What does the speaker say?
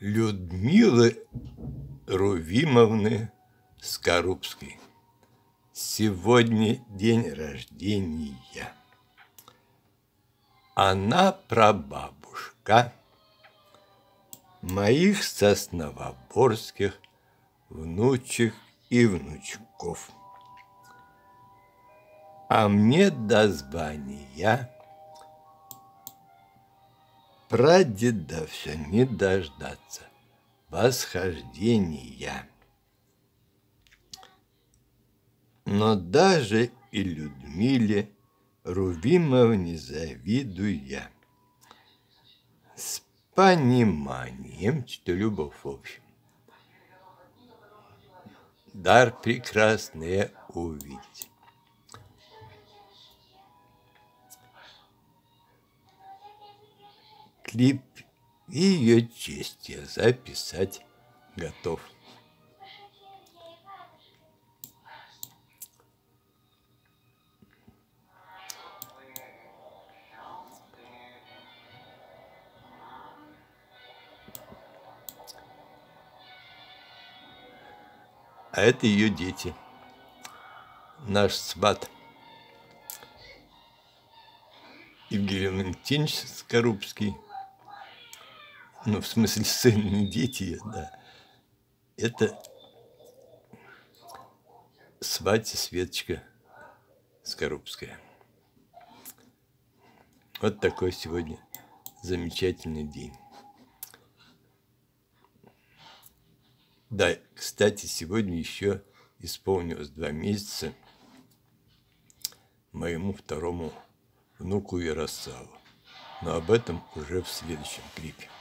Людмилы Рувимовны Скорубской. Сегодня день рождения. Она прабабушка моих сосновоборских внучек и внучков. А мне до звания прадеда все не дождаться восхождения. Но даже и Людмиле Рувимовне завидуя, с пониманием, что любовь в общем, дар прекрасный увидеть. Клип ее честь я записать готов. А это ее дети. Наш сват Евгений Валентинович Скорубский. Ну, в смысле, сын, не дети, да. Это сватья Светочка Скорубская. Вот такой сегодня замечательный день. Да, кстати, сегодня еще исполнилось 2 месяца моему второму внуку Ярославу. Но об этом уже в следующем клипе.